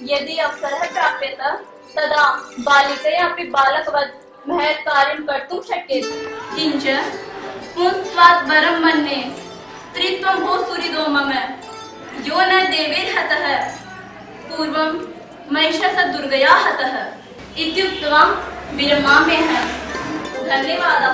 यदि अवसरः प्राप्येत तदा बालिकयापि बालकवत् महत् कार्यं कर्तुं शक्यते। किञ्च पुंस्त्वात् वरं मन्ये स्त्रीत्वं भो सुहृदो मम यो न देवैर्हतः पूर्वं महिषा दुर्गया हतः इत्युक्त्वा विरमाम्यहम्। धन्यवादः।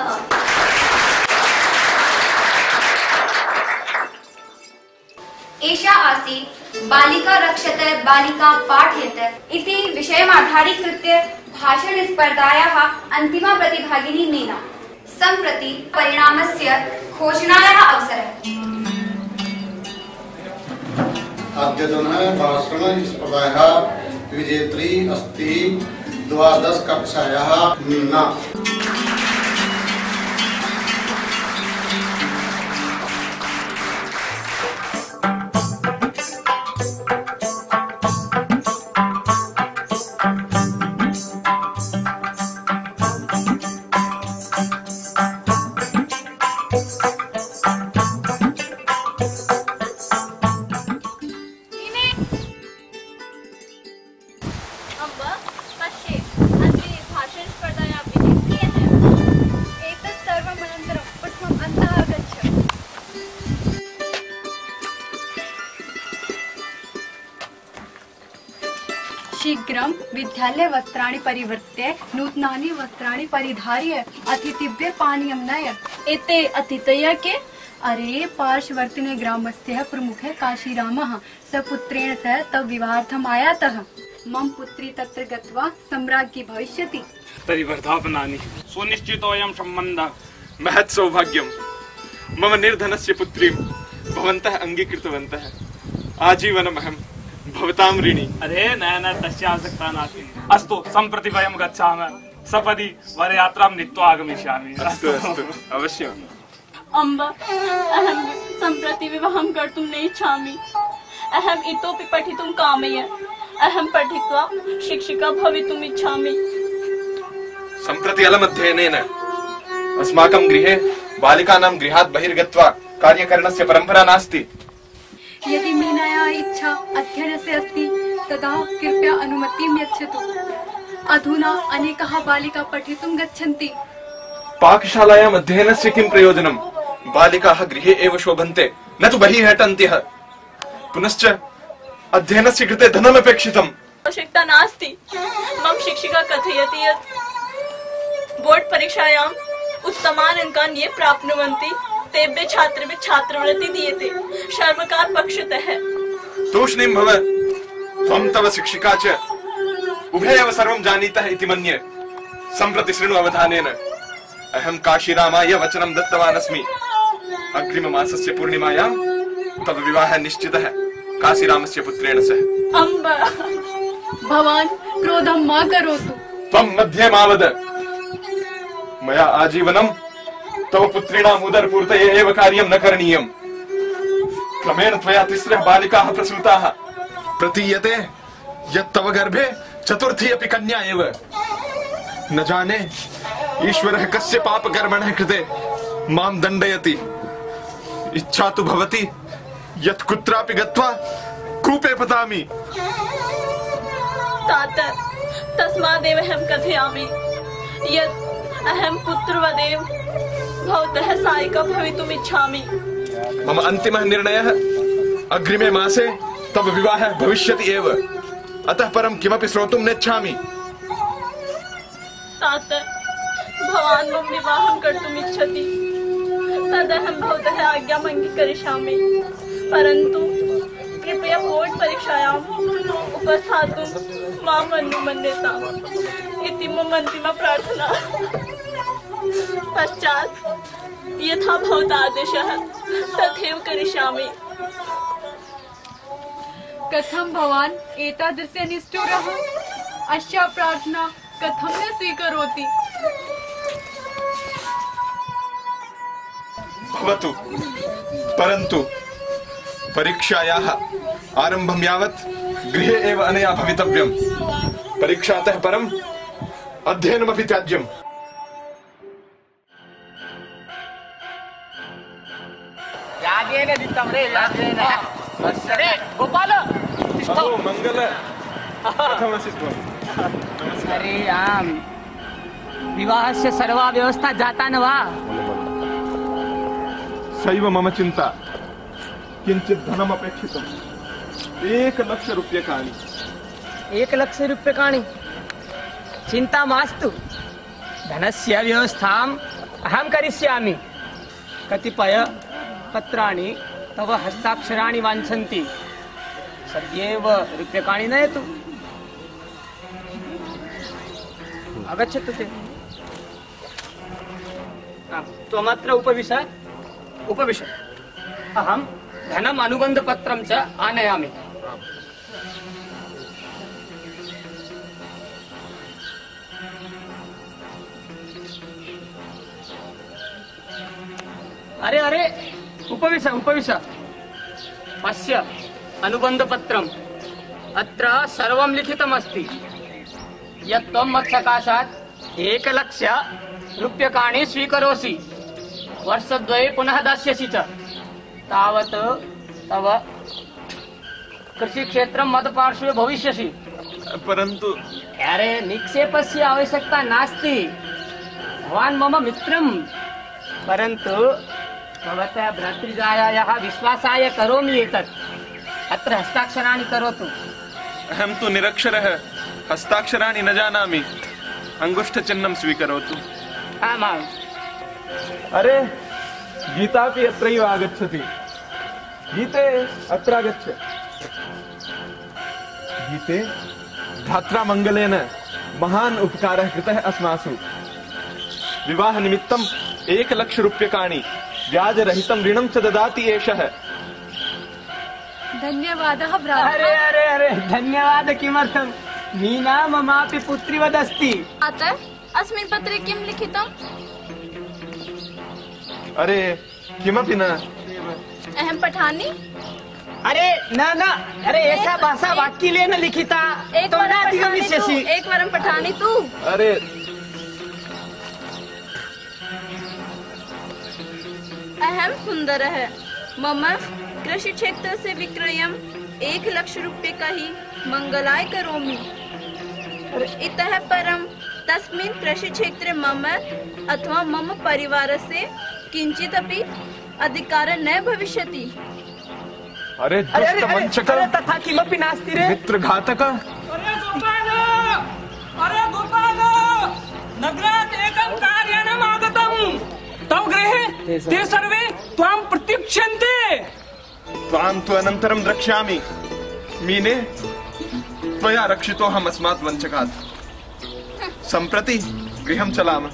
एषा आसीत् बालिका रक्षत बालिका पाठयत इति विषयमाधारीकृत्य भाषणस्पर्धायाः अन्तिमा प्रतिभागिनी मीना। सम्प्रति परिणामस्य घोषणायाः अवसरः। अद्यतनः भाषणस्पर्धायाः विजेत्री अस्ति 12 कक्षायाः मीना। शीघ्रं विद्यालय वस्त्राणि परिवर्त्य नूतनानि वस्त्राणि परिधार्य अतिथिभ्यः पानीयं नय। एते अतिथयः के? अरे पार्श्ववर्तिने ग्रामस्य प्रमुखः काशीरामः सपुत्रेण सह तव विवाहार्थम् आयातः। मम पुत्री तत्र गत्वा सम्राज्ञी भविष्यति। तर्हि वर्धापनानि सुनिश्चितोऽयं सम्बन्धः महत् सौभाग्यं। मम निर्धनस्य पुत्रीं भवन्तः अङ्गीकृतवन्तः। आजीवनमहं भवतां ऋणी। अरे न तस्य आवश्यकता नास्ति। अस्तु सम्प्रति वयं गच्छामः। सपदि वरयात्रां नीत्वा आगमिष्यामि। अस्तु अस्तु अवश्यम्। अम्ब अहं सम्प्रति विवाहं कर्तुं न इच्छामि। अहम् इतोपि पठितुं कामये। अहं पठित्वा शिक्षिका भवितुम् इच्छामि। सम्प्रति अलमध्ययनेन अस्माकं गृहे बालिकानां गृहात् बहिर्गत्वा कार्यकरणस्य परम्परा नास्ति। यदि मीनायाः इच्छा अध्ययनस्य अस्ति तदा कृपया अनुमतिं यच्छतु। अधुना अनेकाः बालिकाः पठितुं गच्छन्ति। पाकशालायाम् अध्ययनस्य किं प्रयोजनं? बालिकाः गृहे एव शोभन्ते, न तु बहिः अटन्त्यः। पुनश्च अध्ययनस्य कृते धनमपेक्षितम्। आवश्यकता नास्ति। मम शिक्षिका कथयति यत् बोर्ड परीक्षायाम् उत्तमान् अङ्कान् ये प्राप्नुवन्ति तेभ्यः छात्रेभ्यः छात्रवृत्तिः दीयते सर्वकार पक्षतः। तूष्णीं भव। त्वं तव शिक्षिका च उभे एव सर्वं जानीतः इति मन्ये। सम्प्रति शृणु अवधानेन। अहं काशीरामाय वचनं दत्तवान् अस्मि। अग्रिममासस्य पूर्णिमायां तव विवाहः निश्चितः काशीरामस्य पुत्रेण सह। अम्ब भवान् क्रोधं मा करोतु। त्वं मध्ये मा वद। मया आजीवनं तव पुत्रीणाम् उदरपूर्तये एव कार्यं न करणीयम्। क्रमेण त्वया 3 बालिकाः प्रसूताः। प्रतीयते यत् तव गर्भे 4थी अपि कन्या एव। न जाने ईश्वरः कस्य पापकर्मणः कृते मां दण्डयति। इच्छा तु भवति यत् कुत्रापि गत्वा कूपे पतामि। तात तस्मादेव अहं कथयामि यत् अहं पुत्रवदेव भवतः सहायिका भवितुम् इच्छामि। मम अन्तिमः निर्णयः अग्रिमे मासे तव विवाहः भविष्यति एव। अतः परं किमपि श्रोतुं नेच्छामि। तात भवान् मम विवाहं कर्तुम् इच्छति तदहं भवतः आज्ञाम् अङ्गीकरिष्यामि। परन्तु कृपया बोर्ड परीक्षायाम् उपस्थातुं माम् अनुमन्यताम् इति मम अन्तिमा प्रार्थना। पश्चात् यथा भवतः आदेशः तथैव करिष्यामि। कथं भवान् एतादृशः निष्ठुरः? अस्याः प्रार्थना कथं न स्वीकरोति? भवतु, परन्तु परीक्षायाः आरम्भं यावत् गृहे एव अनया भवितव्यम्। परीक्षातः परम् अध्ययनमपि त्याज्यम्। यादेन दित्तं रे यादेन। अरे गोपाल अहो मंगल, कथमसि त्वं? अरे आम्, विवाहस्य सर्वा व्यवस्था जाता न वा? सैव मम चिन्ता। किञ्चित् धनमपेक्षितम्। 1,00,000 रूप्यकाणि। 1,00,000 रूप्यकाणि? चिन्ता मास्तु, धनस्य व्यवस्थाम् अहं करिष्यामि। कतिपय पत्राणि तव हस्ताक्षराणि वाञ्छन्ति, सद्येव रूप्यकाणि नयतु। आगच्छतु ते। त्वमत्र उपविश, उपविश। अहं धनम् अनुबन्धपत्रं च आनयामि। अरे अरे, उपविश उपविश। पश्य अनुबन्धपत्रम्, अत्र सर्वं लिखितमस्ति यत् त्वं मत्सकाशात् 1,00,000 रूप्यकाणि स्वीकरोषि, वर्षद्वये पुनः दास्यसि च। तावत् तव कृषिक्षेत्रं मत्पार्श्वे भविष्यसि। परन्तु अरे निक्षेपस्य आवश्यकता नास्ति, भवान् मम मित्रं। परन्तु भवतः भ्रातृजायाः विश्वासाय करोमि एतत्। अत्र हस्ताक्षराणि करोतु। अहं तु निरक्षरः, हस्ताक्षराणि न जानामि। अङ्गुष्ठचिह्नं स्वीकरोतु। आमाम्। अरे गीतापि अत्रैव आगच्छति। गीते अत्र आगच्छ। गीते, भ्रात्रा मङ्गलेन महान् उपकारः कृतः अस्मासु। विवाहनिमित्तं 1,00,000 रूप्यकाणि व्याजरहितं ऋणं च ददाति एषः। धन्यवादः भ्राता। अरे अरे अरे, धन्यवाद किमर्थं? मीना ममापि पुत्रीवदस्ति। अतः अस्मिन् पत्रे किं लिखितम्? अरे किमपि न। अहं पठामि। अरे न न, अरे ऐसा भाषा वाक्यलेन लिखिता। एकवारं पठामि तु। अरे अहं सुन्दरः, मम कृषिक्षेत्रस्य विक्रयम् 1,00,000 रूप्यकैः मङ्गलाय करोमि। इतः परं तस्मिन् कृषिक्षेत्रे मम अथवा मम परिवारस्य किञ्चिदपि अधिकारः न भविष्यति। अरे दुष्टवञ्चक, तथा किमपि नास्ति रे। मित्रघातक। अरे गोपाल, नगरात् एकं कार्यानम् आगतम्। तव गृहे ते सर्वे त्वां प्रतीक्षन्ते। त्वां तु अनन्तरं द्रक्ष्यामि। मीने, त्वया रक्षितोऽहम् अस्मात् वञ्चकात्। सम्प्रति गृहं चलामः।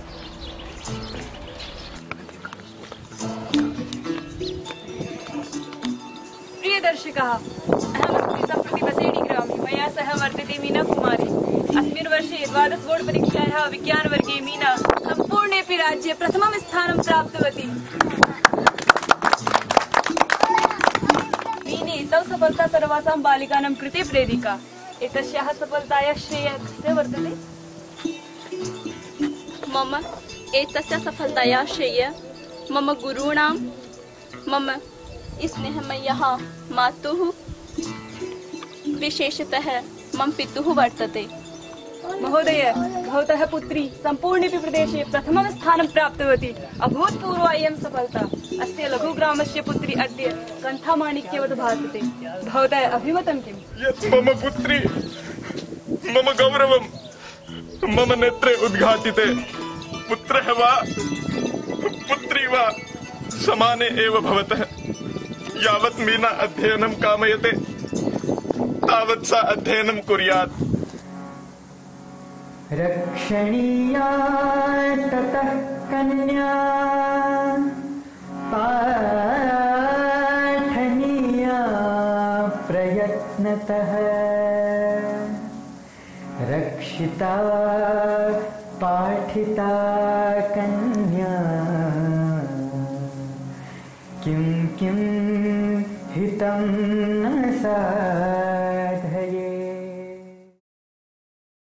प्रियदर्शकः, अहमस्मि सम्प्रति बसेडि ग्रामे। मया सह वर्तते मीना कुमारी। अस्मिन् वर्षे 12 बोर्ड परीक्षायाः विज्ञानवर्गे मीना सम्पूर्णेऽपि राज्ये प्रथमं स्थानं प्राप्तवती। मीने तव सफलता सर्वासां बालिकानां कृते प्रेरिका। एतस्याः सफलतायाः श्रेयः कस्य वर्तते? मम एतस्य सफलतायाः श्रेयः मम गुरूणां, मम स्नेहमय्याः मातुः, विशेषतः मम पितुः वर्तते। महोदय, भवतः पुत्री सम्पूर्णेऽपि प्रदेशे प्रथमं स्थानं प्राप्तवती। अभूतपूर्वा इयं सफलता। अस्य लघुग्रामस्य पुत्री अद्य कण्ठामाणिक्यवत् भासते। भवतः अभिमतं किम्? यत् मम पुत्री मम गौरवं मम नेत्रे उद्घाटिते। पुत्रः वा पुत्री वा समाने एव भवतः। यावत् मीना अध्ययनं कामयते तावत् सा अध्ययनं कुर्यात्। रक्षणीया ततः कन्या, पाठनीया प्रयत्नतः। रक्षिता पाठिता कन्या, किं किं हितं न सा